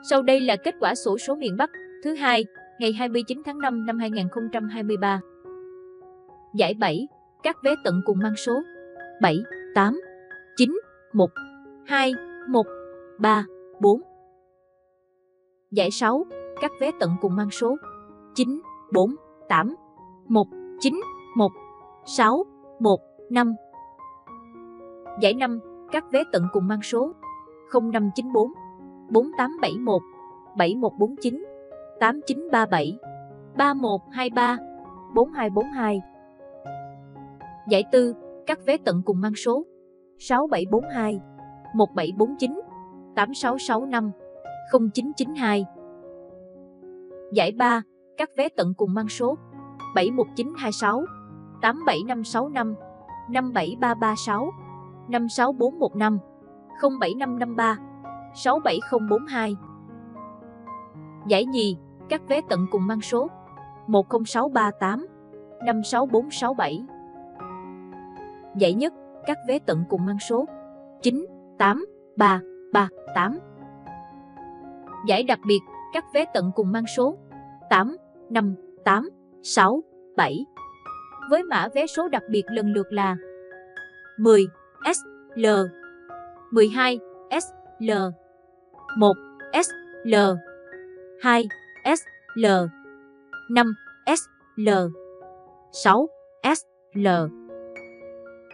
Sau đây là kết quả xổ số miền Bắc thứ hai, ngày 29 tháng 5 năm 2023. Giải 7, các vé tận cùng mang số 7, 8, 9, 1, 2, 1, 3, 4. Giải 6, các vé tận cùng mang số 9, 4, 8, 1, 9, 1, 6, 1, 5. Giải 5, các vé tận cùng mang số 0594, 4871, 7149, 8937, 3123, 4242. Giải 4, các vé tận cùng mang số 6742, 1749, 8665, 0992. Giải 3, các vé tận cùng mang số 71926, 87565, 57336, 56415, 07553, 67042. Giải nhì, các vé tận cùng mang số 10638, 56467. Giải nhất, các vé tận cùng mang số 98338. Giải đặc biệt, các vé tận cùng mang số 85867. Với mã vé số đặc biệt lần lượt là 10 SL, 12 SL, 1 SL, 2 SL, 5 SL, 6 SL.